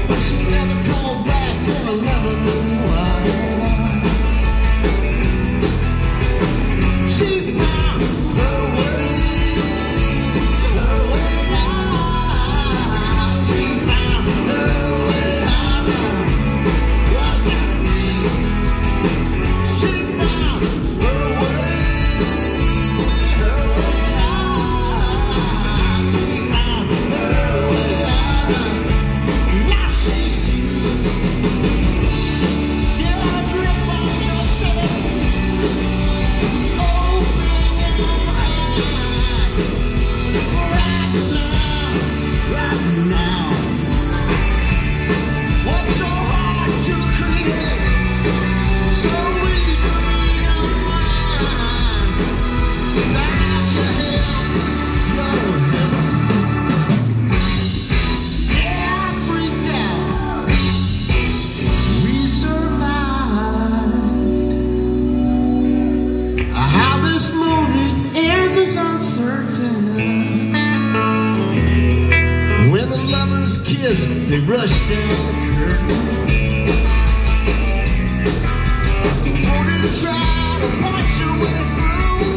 but she never called back, and I never knew why. She found her way out. She found her way out. What's that mean? She found her way out. She found her way out. Now she sees. Get a grip on yourself. Open your eyes. Right now. What's so hard to create? So easily unwinds. Without your help, you're heaven. Yeah, I freaked out. We survived. How this movie ends is uncertain. When the lovers kiss, they rush down the curtain. Won't you try to punch your way through?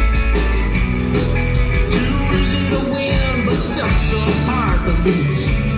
Too easy to win, but still so hard to lose.